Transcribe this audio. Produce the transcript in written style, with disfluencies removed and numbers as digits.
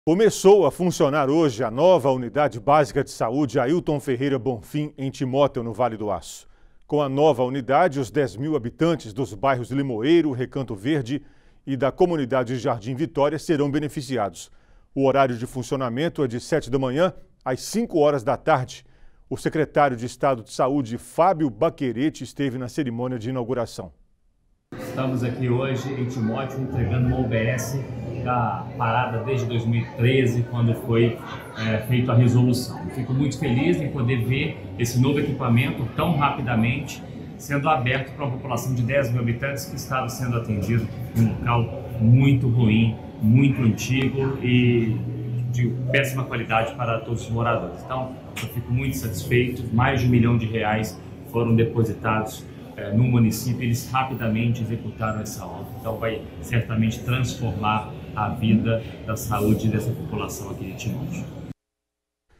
Começou a funcionar hoje a nova Unidade Básica de Saúde Ailton Ferreira Bonfim, em Timóteo, no Vale do Aço. Com a nova unidade, os 10.000 habitantes dos bairros Limoeiro, Recanto Verde e da comunidade Jardim Vitória serão beneficiados. O horário de funcionamento é de 7 da manhã às 5 horas da tarde. O secretário de Estado de Saúde, Fábio Baquerete, esteve na cerimônia de inauguração. Estamos aqui hoje em Timóteo entregando uma UBS da parada desde 2013, quando foi feita a resolução. Fico muito feliz em poder ver esse novo equipamento tão rapidamente sendo aberto para uma população de 10.000 habitantes que estava sendo atendido em um local muito ruim, muito antigo e de péssima qualidade para todos os moradores. Então, eu fico muito satisfeito. Mais de R$1 milhão foram depositados no município. Eles rapidamente executaram essa obra. Então, vai certamente transformar a vida da saúde dessa população aqui de Timóteo.